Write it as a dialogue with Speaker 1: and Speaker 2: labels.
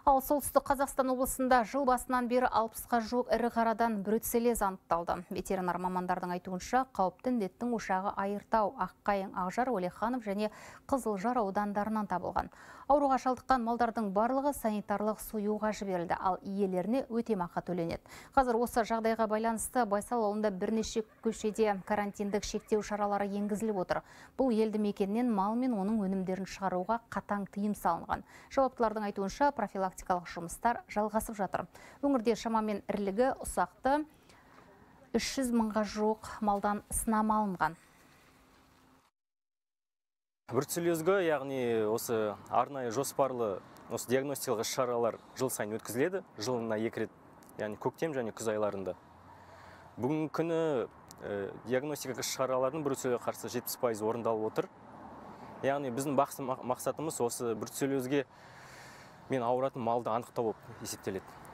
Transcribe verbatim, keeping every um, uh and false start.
Speaker 1: Ал солтүстік Қазақстан облысында жыл басынан бері алпысқа жуық ірі қарадан бруцеллез анықталды. Ветеринар мамандардың айтуынша, қауіпті індеттің ошағы Айыртау, Аққайың, Ақжар, Уәлиханов және Қызылжар аудандарынан табылған. Ауруға шалдыққан малдардың барлығы санитарлық союға жіберілді, ал иелеріне өтемақы төленеді. Қазір осы жағдайға байланысты Байсал ауылында бірнеше көшеде карантиндік шектеу шаралары енгізіліп отыр. Бұл елді мекеннен мал мен оның өнімдерін шығаруға қатаң тыйым салынған. Жауаптылардың айтуынша, профилактикалық жұмыстар жалғасып жатыр. Өңірде шамамен ірілігі ұсақты үш жүз мыңға жуық малдан сынама алынған.
Speaker 2: Бруцеллезге, яғни осы арнайы жоспарлы осы диагностикалық шаралар жыл сайын өткізіледі, жылына екі рет, яғни көктем және күз айларында. Бүгінгі күні диагностикалық шаралардың бруцеллезге қарсы жетпіс пайыз орындалып отыр. Яғни біздің басты мақсатымыз осы бруцеллезге мен ауыратын малды анықтау болып есептеледі.